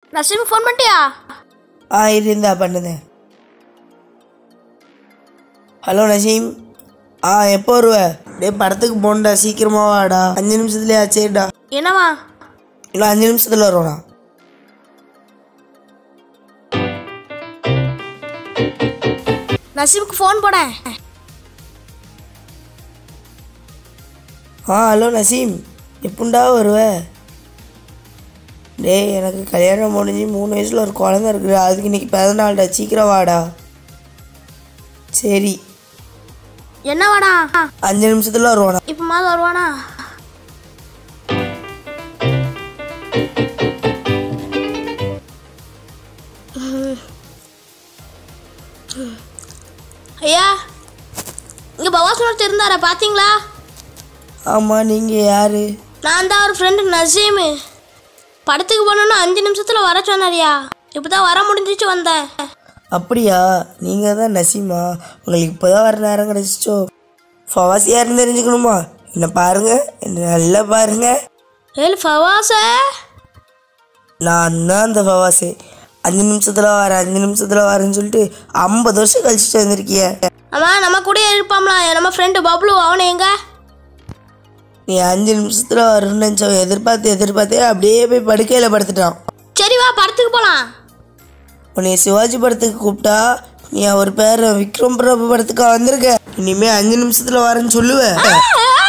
Naseem phone பண்ணிட்டியா? இருந்தா பண்ணுதேன். Hello Naseem, எப்போ வருவ? படத்துக்கு போண்டா, சீக்கிரமா வாடா. 5 நிமிஷத்துலயே ஆச்சேடா. என்னவா? இன்னும் 5 நிமிஷத்துல வருவானா? நசீமுக்கு ஃபோன் போடேன். ஹலோ நசீம், எப்பண்டா வருவ? எனக்கு கல்யாணம் முடிஞ்சு 3 வயசுல ஒரு குழந்தை இருக்குது. அதுக்கு இன்னைக்கு 14டா. சீக்கிரம் வாடா. சரி. என்ன வாடா? 5 நிமிஷத்துல வருவானா? இப்போ மாதிரி வருவானா? ஐயா, இங்கே பவாசனத்தை இருந்தாரா பார்த்தீங்களா? ஆமாம், நீங்கள் யார்? நான் தான் ஒரு ஃப்ரெண்டு நசீமு. படத்துக்கு போனோன்னு 5 நிமிஷத்தில் வர சொன்னாரியா. இப்போ தான் வர முடிஞ்சிச்சு வந்தேன். அப்படியா? நீங்கள் தான் நசீமா? உங்களுக்கு இப்போ தான் வர நேரம் கிடச்சிச்சோ? ஃபவாஸ் யாருன்னு தெரிஞ்சுக்கணுமா? என்ன பாருங்க, என்ன நல்லா பாருங்க. ஃபவாஸ? நான் தான் அந்த ஃபவாஸு. 5 நிமிஷத்தில் வரேன்னு சொல்லிட்டு 50 வருஷம் கழிச்சுட்டு வந்திருக்கிய. ஆமாம், நம்ம கூட இருப்பாங்களா நம்ம ஃப்ரெண்டு பப்ளு. அவனை எங்க? நீ 5 நிமிஷத்தில் வரும்னு நினச்சவன் எதிர்பார்த்தே அப்படியே போய் படுக்கையில் படுத்துட்டான். சரி வா, படத்துக்கு போகலாம். உன்னை சிவாஜி படத்துக்கு கூப்பிட்டா நீ அவர் பேர் விக்ரம் பிரபு படத்துக்கு வந்திருக்க. இனிமேல் 5 நிமிஷத்தில் வரேன்னு சொல்லுவேன்.